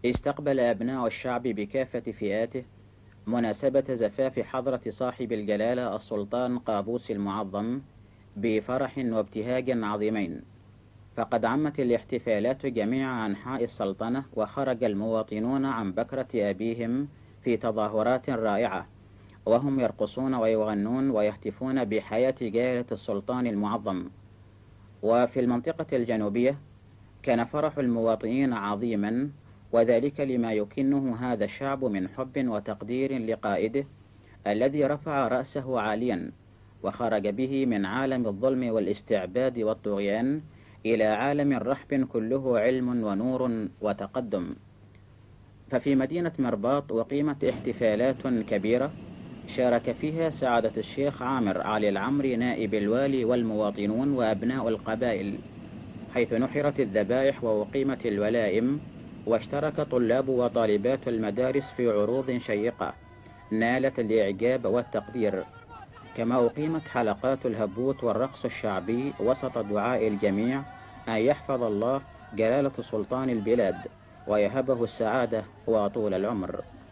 استقبل أبناء الشعب بكافة فئاته مناسبة زفاف حضرة صاحب الجلالة السلطان قابوس المعظم بفرح وابتهاج عظيمين، فقد عمت الاحتفالات جميع أنحاء السلطنة، وخرج المواطنون عن بكرة أبيهم في تظاهرات رائعة، وهم يرقصون ويغنون ويهتفون بحياة جلالة السلطان المعظم. وفي المنطقة الجنوبية كان فرح المواطنين عظيما، وذلك لما يكنه هذا الشعب من حب وتقدير لقائده الذي رفع رأسه عاليا، وخرج به من عالم الظلم والاستعباد والطغيان إلى عالم رحب كله علم ونور وتقدم. ففي مدينة مرباط أقيمت احتفالات كبيرة شارك فيها سعادة الشيخ عامر علي العمري نائب الوالي والمواطنون وأبناء القبائل، حيث نحرت الذبائح وأقيمت الولائم، واشترك طلاب وطالبات المدارس في عروض شيقة نالت الإعجاب والتقدير، كما أقيمت حلقات الهبوط والرقص الشعبي وسط دعاء الجميع أن يحفظ الله جلالة سلطان البلاد ويهبه السعادة وطول العمر.